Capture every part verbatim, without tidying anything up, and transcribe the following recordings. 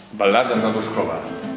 Ballada zaduszkowa.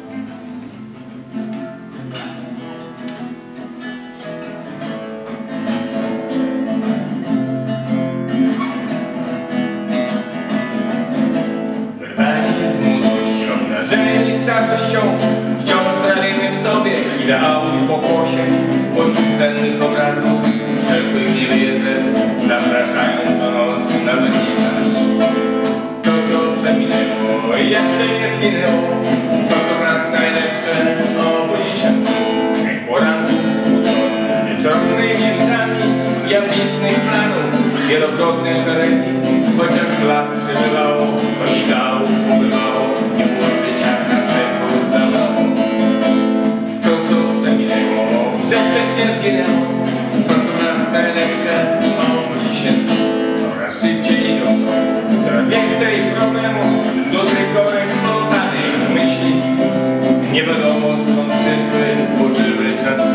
Wyrwani z młodością, narzeni starością, wciąż pragniemy w sobie ideału i pokłosie, pośród sennych obrazów przeszłych niewiedzy, zapraszając do nocy, nawet nie znasz. To, co przeminęło, jeszcze nie zginęło. To, co w nas najlepsze, obudzi się znów. Jak poranku skłócony wieczornymi łzami i ambitnych planów, wielokrotne szeregi, chociaż lat przebywało, to ideałów ubywało i było życia na przekór za mało. To, co przeminęło, przecież nie zginęło. To, co w nas najlepsze, obudzi się coraz szybciej do przodu. Coraz więcej problemów, duży korek spontannych myśli. Nie wiadomo skąd przyszły, włożyły czas